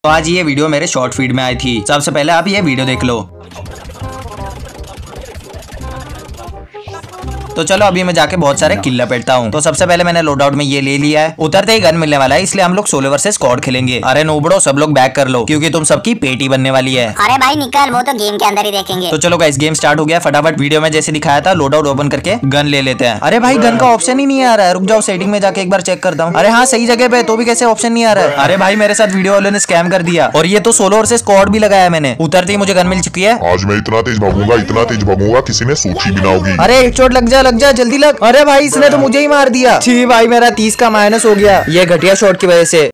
तो आज ये वीडियो मेरे शॉर्ट फीड में आई थी। सबसे पहले आप ये वीडियो देख लो। तो चलो अभी मैं जाके बहुत सारे किल लपेटता हूँ। तो सबसे पहले मैंने लोड आउट में ये ले लिया है। उतरते ही गन मिलने वाला है, इसलिए हम लोग सोलो वर्सेस स्क्वाड खेलेंगे। अरे नोबड़ो, सब लोग बैक कर लो क्योंकि तुम सबकी पेटी बनने वाली है। अरे भाई निकल, वो तो गेम के अंदर ही देखेंगे। तो चलो गाइस, गेम स्टार्ट हो गया। फटाफट वीडियो में जैसे दिखाया था लोड आउट ओपन करके गन ले लेते हैं। अरे भाई गन का ऑप्शन ही नहीं आ रहा है। रुक जाओ, सेटिंग में जाके एक बार चेक करता हूँ। अरे हाँ, सही जगह पे, तो भी कैसे ऑप्शन नहीं आ रहा है। अरे भाई मेरे साथ वीडियो वालों ने स्कैम कर दिया। और ये तो सोलो वर्सेस स्क्वाड भी लगाया मैंने। उतरते ही मुझे गन मिल चुकी है। आज मैं इतना तेज भागूंगा किसी ने सोची भी ना होगी। अरे एक चोट लग जा जल्दी लग। अरे भाई इसने तो मुझे ही मार दिया। छी भाई, मेरा 30 का माइनस हो गया ये घटिया शॉट की वजह से।